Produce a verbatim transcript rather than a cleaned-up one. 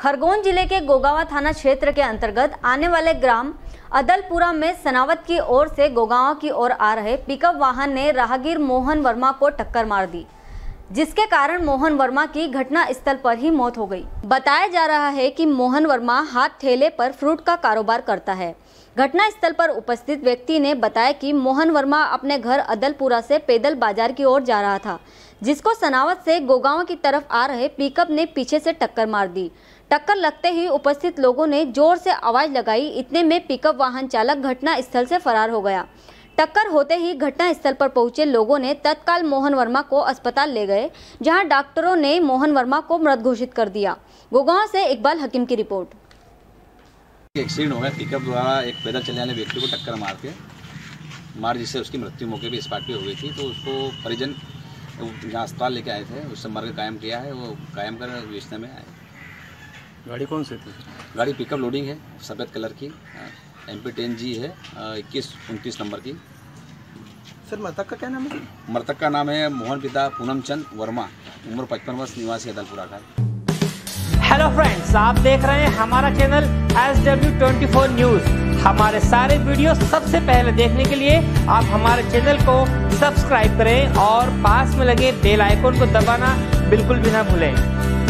खरगोन जिले के गोगावा थाना क्षेत्र के अंतर्गत आने वाले ग्राम अदलपुरा में सनावत की ओर से गोगावा की ओर आ रहे पिकअप वाहन ने राहगीर मोहन वर्मा को टक्कर मार दी, जिसके कारण मोहन वर्मा की घटना स्थल पर ही मौत हो गई। बताया जा रहा है कि मोहन वर्मा हाथ ठेले पर फ्रूट का कारोबार करता है। घटना स्थल पर उपस्थित व्यक्ति ने बताया कि मोहन वर्मा अपने घर अदलपुरा से पैदल बाजार की ओर जा रहा था, जिसको सनावत से गोगावा की तरफ आ रहे पिकअप ने पीछे से टक्कर मार दी। टक्कर लगते ही उपस्थित लोगों ने जोर से आवाज लगाई। इतने में पिकअप वाहन चालक घटना स्थल से फरार हो गया। टक्कर होते ही घटना स्थल पर पहुंचे लोगों ने तत्काल मोहन वर्मा को अस्पताल ले गए, जहां डॉक्टरों ने मोहन वर्मा को मृत घोषित कर दिया। गोगावा से इकबाल हकीम की रिपोर्ट। एक्सीडेंट हो गया, पिकअप द्वारा एक पैदल चलने वाले व्यक्ति को टक्कर मार के मार जिससे उसकी मृत्यु मौके पे स्पॉट पे हो गई थी। तो उसको परिजन जहाँ अस्पताल लेके आए थे, उससे मर्ग कायम किया है, वो कायम कर बेचने में आए। गाड़ी कौन सी थी? गाड़ी पिकअप लोडिंग है, सफ़ेद कलर की, एम पी टेन जी है, इक्कीस उनतीस नंबर की। सर मृतक का क्या नाम है? मृतक का नाम है मोहन पिता पूनम चंद वर्मा, उम्र पचपन वर्ष, निवासी अदलपुरा का। हेलो फ्रेंड्स, आप देख रहे हैं हमारा channel S W twenty four news. हमारे सारे वीडियो सबसे पहले देखने के लिए आप हमारे चैनल को सब्सक्राइब करें और पास में लगे बेल आइकन को दबाना बिल्कुल भी ना भूलें।